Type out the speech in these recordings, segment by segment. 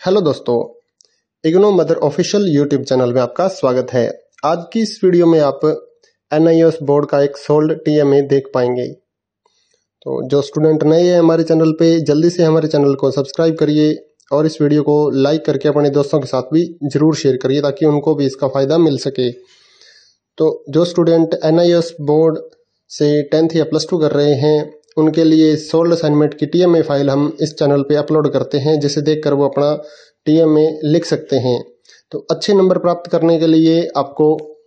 Hello दोस्तों, IGNOU mother official YouTube channel में आपका स्वागत है। आज की इस वीडियो में आप NIOS बोर्ड का एक सोल्ड TMA देख पाएंगे। तो जो स्टूडेंट नए हैं हमारे चैनल पे, जल्दी से हमारे चैनल को सब्सक्राइब करिए और इस वीडियो को लाइक करके अपने दोस्तों के साथ भी जरूर शेयर करिए ताकि उनको भी इसका फ़ायदा मिल सके। तो जो स्टूडेंट NIOS बोर्ड से 10th या +2 कर रहे हैं उनके लिए सोल्ड असाइनमेंट की TMA फाइल हम इस चैनल पे अपलोड करते हैं, जिसे देखकर वो अपना TMA लिख सकते हैं। तो अच्छे नंबर प्राप्त करने के लिए आपको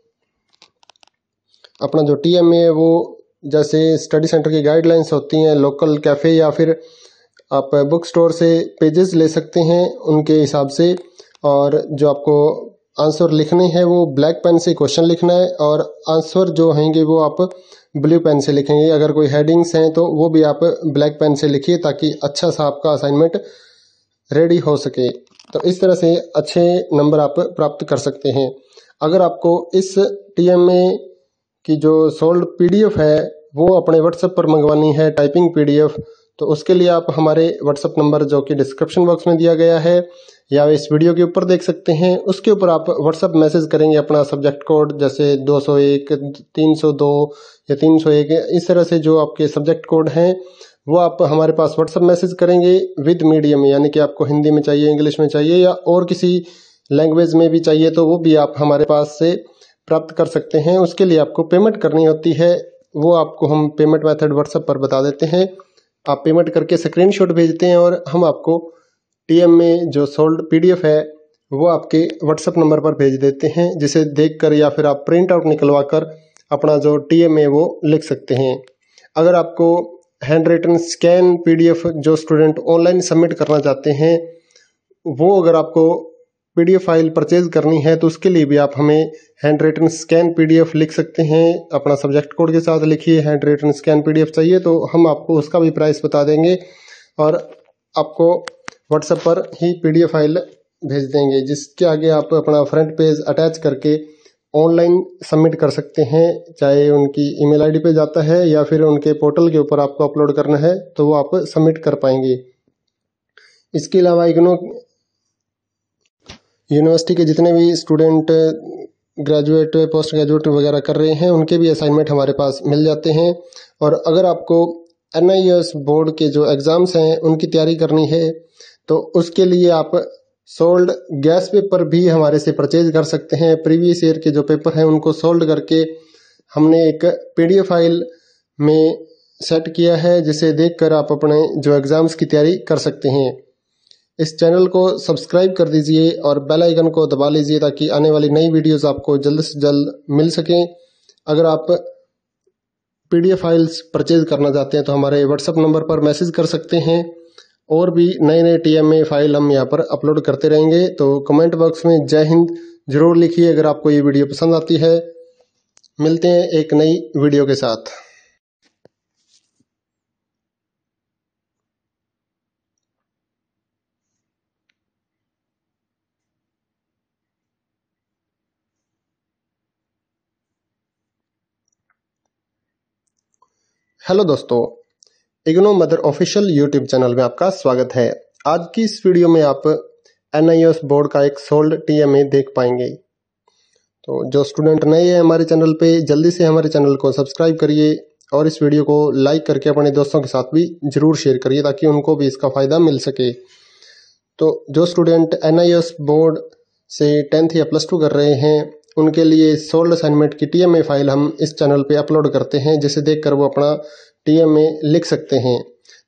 अपना जो TMA है वो जैसे स्टडी सेंटर की गाइडलाइंस होती हैं, लोकल कैफ़े या फिर आप बुक स्टोर से पेजेस ले सकते हैं उनके हिसाब से। और जो आपको आंसर लिखने हैं वो ब्लैक पेन से क्वेश्चन लिखना है और आंसर जो होंगे वो आप ब्लू पेन से लिखेंगे। अगर कोई हेडिंग्स हैं तो वो भी आप ब्लैक पेन से लिखिए ताकि अच्छा सा आपका असाइनमेंट रेडी हो सके। तो इस तरह से अच्छे नंबर आप प्राप्त कर सकते हैं। अगर आपको इस TMA की जो सोल्ड PDF है वो अपने व्हाट्सएप पर मंगवानी है, टाइपिंग PDF, तो उसके लिए आप हमारे व्हाट्सएप नंबर जो कि डिस्क्रिप्शन बॉक्स में दिया गया है या इस वीडियो के ऊपर देख सकते हैं, उसके ऊपर आप व्हाट्सएप मैसेज करेंगे अपना सब्जेक्ट कोड, जैसे 201, 302 या 301, इस तरह से जो आपके सब्जेक्ट कोड हैं वो आप हमारे पास व्हाट्सएप मैसेज करेंगे विद मीडियम, यानी कि आपको हिंदी में चाहिए, इंग्लिश में चाहिए या और किसी लैंग्वेज में भी चाहिए तो वो भी आप हमारे पास से प्राप्त कर सकते हैं। उसके लिए आपको पेमेंट करनी होती है, वो आपको हम पेमेंट मेथड व्हाट्सएप पर बता देते हैं। आप पेमेंट करके स्क्रीनशॉट भेजते हैं और हम आपको TMA जो सोल्ड PDF है वो आपके व्हाट्सएप नंबर पर भेज देते हैं, जिसे देखकर या फिर आप प्रिंट आउट निकलवा कर अपना जो TMA वो लिख सकते हैं। अगर आपको हैंड रिटन स्कैन PDF जो स्टूडेंट ऑनलाइन सबमिट करना चाहते हैं वो अगर आपको PDF फाइल परचेज करनी है तो उसके लिए भी आप हमें हैंड रिटन स्कैन PDF लिख सकते हैं। अपना सब्जेक्ट कोड के साथ लिखिए हैंड रिटन स्कैन PDF चाहिए तो हम आपको उसका भी प्राइस बता देंगे और आपको व्हाट्सएप पर ही PDF फाइल भेज देंगे, जिसके आगे आप अपना फ्रंट पेज अटैच करके ऑनलाइन सबमिट कर सकते हैं। चाहे उनकी ईमेल आईडी पे जाता है या फिर उनके पोर्टल के ऊपर आपको अपलोड करना है तो वो आप सबमिट कर पाएंगे। इसके अलावा इग्नो यूनिवर्सिटी के जितने भी स्टूडेंट ग्रेजुएट, पोस्ट ग्रेजुएट वगैरह कर रहे हैं उनके भी असाइनमेंट हमारे पास मिल जाते हैं। और अगर आपको NIOS बोर्ड के जो एग्ज़ाम्स हैं उनकी तैयारी करनी है तो उसके लिए आप सोल्ड गैस पेपर भी हमारे से परचेज कर सकते हैं। प्रीवियस ईयर के जो पेपर हैं उनको सोल्ड करके हमने एक PDF फाइल में सेट किया है, जिसे देखकर आप अपने जो एग्ज़ाम्स की तैयारी कर सकते हैं। इस चैनल को सब्सक्राइब कर दीजिए और बेल आइकन को दबा लीजिए ताकि आने वाली नई वीडियोस आपको जल्द से जल्द मिल सकें। अगर आप PDF फाइल्स परचेज करना चाहते हैं तो हमारे व्हाट्सएप नंबर पर मैसेज कर सकते हैं और भी नए नए TMA फाइल हम यहाँ पर अपलोड करते रहेंगे। तो कमेंट बॉक्स में जय हिंद जरूर लिखिए अगर आपको ये वीडियो पसंद आती है। मिलते हैं एक नई वीडियो के साथ। हेलो दोस्तों, IGNOU mother official YouTube channel में आपका स्वागत है। आज की इस वीडियो में आप NIOS बोर्ड का एक सोल्ड TMA देख पाएंगे। तो जो स्टूडेंट नए हैं हमारे चैनल पे, जल्दी से हमारे चैनल को सब्सक्राइब करिए और इस वीडियो को लाइक करके अपने दोस्तों के साथ भी जरूर शेयर करिए ताकि उनको भी इसका फ़ायदा मिल सके। तो जो स्टूडेंट NIOS बोर्ड से 10th या +2 कर रहे हैं उनके लिए सोल्ड असाइनमेंट की TMA फाइल हम इस चैनल पे अपलोड करते हैं, जिसे देखकर वो अपना TMA लिख सकते हैं।